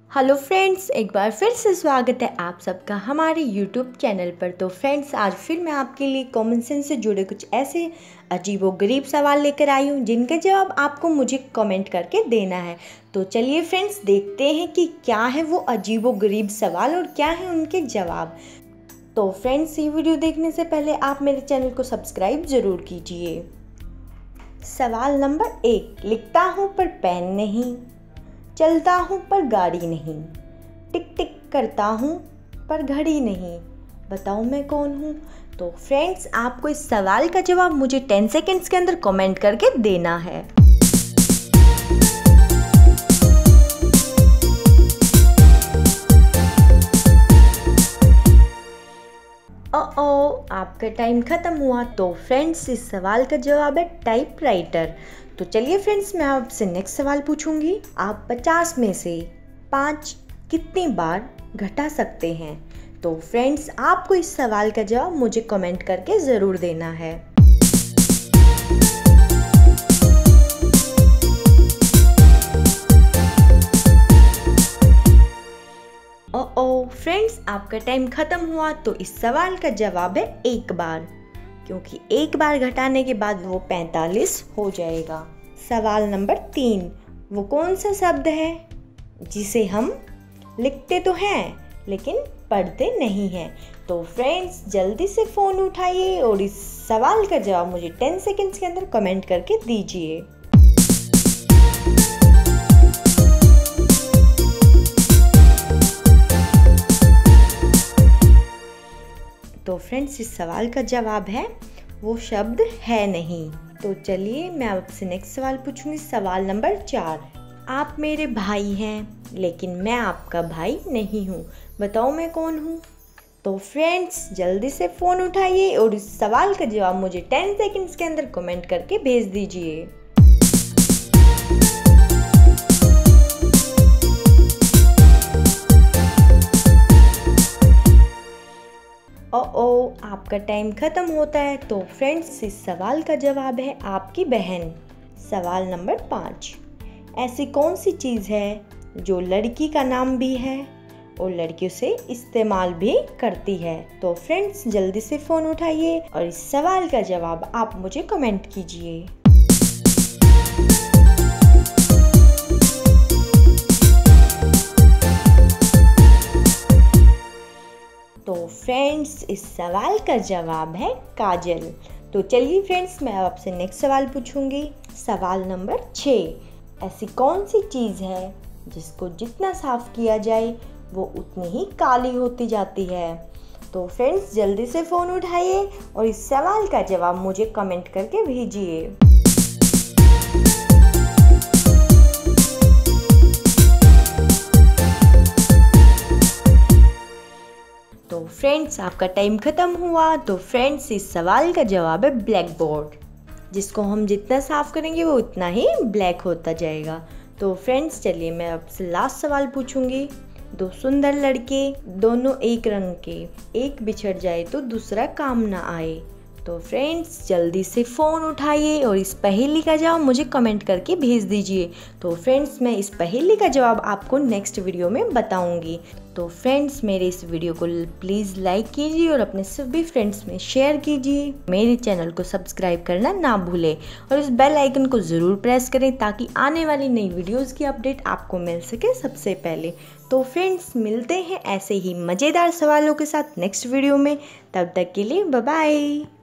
Hello friends, एक बार फिर से स्वागत है आप सबका हमारे यूट्यूब चैनल पर। तो फ्रेंड्स, आज फिर मैं आपके लिए कॉमन सेंस से जुड़े कुछ ऐसे अजीबोगरीब सवाल लेकर आई हूँ जिनके जवाब आपको मुझे कमेंट करके देना है। तो चलिए फ्रेंड्स, देखते हैं कि क्या है वो अजीबोगरीब सवाल और क्या है उनके जवाब। तो फ्रेंड्स, ये वीडियो देखने से पहले आप मेरे चैनल को सब्सक्राइब ज़रूर कीजिए। सवाल नंबर 1, लिखता हूँ पर पेन नहीं, चलता हूँ पर गाड़ी नहीं, टिक टिक करता हूँ पर घड़ी नहीं, बताओ मैं कौन हूँ। तो फ्रेंड्स, आपको इस सवाल का जवाब मुझे 10 सेकेंड्स के अंदर कमेंट करके देना है। आपका टाइम खत्म हुआ। तो फ्रेंड्स, इस सवाल का जवाब है टाइपराइटर। तो चलिए फ्रेंड्स, मैं आपसे नेक्स्ट सवाल पूछूंगी। आप 50 में से 5 कितनी बार घटा सकते हैं? तो फ्रेंड्स, आपको इस सवाल का जवाब मुझे कमेंट करके ज़रूर देना है। फ्रेंड्स, आपका टाइम खत्म हुआ। तो इस सवाल का जवाब है 1 बार, क्योंकि 1 बार घटाने के बाद वो 45 हो जाएगा। सवाल नंबर 3, वो कौन सा शब्द है जिसे हम लिखते तो हैं लेकिन पढ़ते नहीं हैं? तो फ्रेंड्स, जल्दी से फ़ोन उठाइए और इस सवाल का जवाब मुझे 10 सेकेंड्स के अंदर कमेंट करके दीजिए। तो फ्रेंड्स, इस सवाल का जवाब है वो शब्द है नहीं। तो चलिए मैं आपसे नेक्स्ट सवाल पूछूंगी। सवाल नंबर 4, आप मेरे भाई हैं लेकिन मैं आपका भाई नहीं हूँ, बताओ मैं कौन हूँ। तो फ्रेंड्स, जल्दी से फ़ोन उठाइए और इस सवाल का जवाब मुझे 10 सेकंड्स के अंदर कमेंट करके भेज दीजिए। आपका टाइम ख़त्म होता है। तो फ्रेंड्स, इस सवाल का जवाब है आपकी बहन। सवाल नंबर 5, ऐसी कौन सी चीज़ है जो लड़की का नाम भी है और लड़कियों से इस्तेमाल भी करती है? तो फ्रेंड्स, जल्दी से फ़ोन उठाइए और इस सवाल का जवाब आप मुझे कमेंट कीजिए। तो फ्रेंड्स, इस सवाल का जवाब है काजल। तो चलिए फ्रेंड्स, मैं आपसे नेक्स्ट सवाल पूछूंगी। सवाल नंबर 6, ऐसी कौन सी चीज़ है जिसको जितना साफ किया जाए वो उतनी ही काली होती जाती है? तो फ्रेंड्स, जल्दी से फ़ोन उठाइए और इस सवाल का जवाब मुझे कमेंट करके भेजिए। तो फ्रेंड्स, आपका टाइम ख़त्म हुआ। तो फ्रेंड्स, इस सवाल का जवाब है ब्लैक बोर्ड, जिसको हम जितना साफ करेंगे वो उतना ही ब्लैक होता जाएगा। तो फ्रेंड्स, चलिए मैं आपसे लास्ट सवाल पूछूंगी। 2 सुंदर लड़के, दोनों एक रंग के, एक बिछड़ जाए तो दूसरा काम ना आए। तो फ्रेंड्स, जल्दी से फ़ोन उठाइए और इस पहेली का जवाब मुझे कमेंट करके भेज दीजिए। तो फ्रेंड्स, मैं इस पहेली का जवाब आपको नेक्स्ट वीडियो में बताऊंगी। तो फ्रेंड्स, मेरे इस वीडियो को प्लीज़ लाइक कीजिए और अपने सभी फ्रेंड्स में शेयर कीजिए। मेरे चैनल को सब्सक्राइब करना ना भूलें और इस बेल आइकन को ज़रूर प्रेस करें ताकि आने वाली नई वीडियोज़ की अपडेट आपको मिल सके सबसे पहले। तो फ्रेंड्स, मिलते हैं ऐसे ही मज़ेदार सवालों के साथ नेक्स्ट वीडियो में। तब तक के लिए बाय बाय।